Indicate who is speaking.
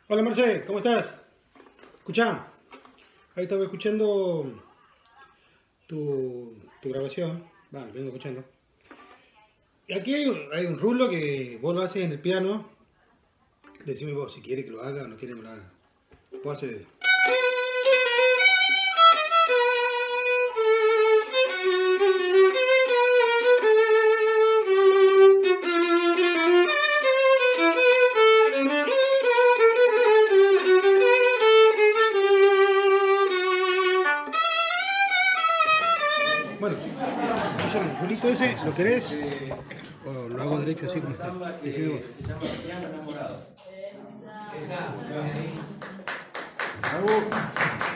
Speaker 1: Hola Marce, ¿cómo estás? Escuchá, ahí estaba escuchando tu grabación. Vale, vengo escuchando. Y aquí hay un rulo que vos lo haces en el piano. Decime vos si quiere que lo haga o no quiere que lo haga. Vos haces eso. Bueno, escúchame, el rulito ese, ¿lo querés? ¿O lo hago derecho así como está? Decime vos.
Speaker 2: Se llama piano enamorado.
Speaker 1: Bravo.